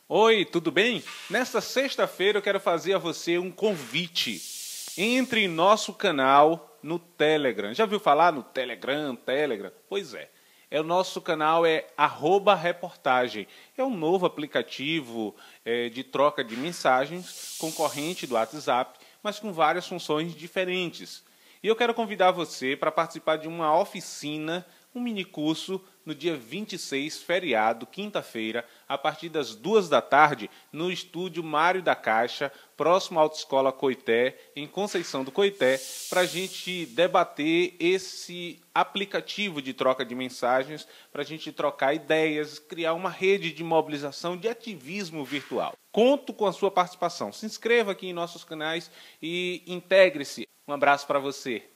Oi, tudo bem? Nesta sexta-feira eu quero fazer a você um convite. Entre em nosso canal no Telegram. Já viu falar no Telegram? Pois é. O nosso canal é @reportagem. É um novo aplicativo de troca de mensagens, concorrente do WhatsApp, mas com várias funções diferentes. E eu quero convidar você para participar de uma oficina, um minicurso, no dia 26, feriado, quinta-feira, a partir das 2 da tarde, no estúdio Mário da Caixa, próximo à Autoescola Coité, em Conceição do Coité, para a gente debater esse aplicativo de troca de mensagens, para a gente trocar ideias, criar uma rede de mobilização de ativismo virtual. Conto com a sua participação. Se inscreva aqui em nossos canais e integre-se. Um abraço para você.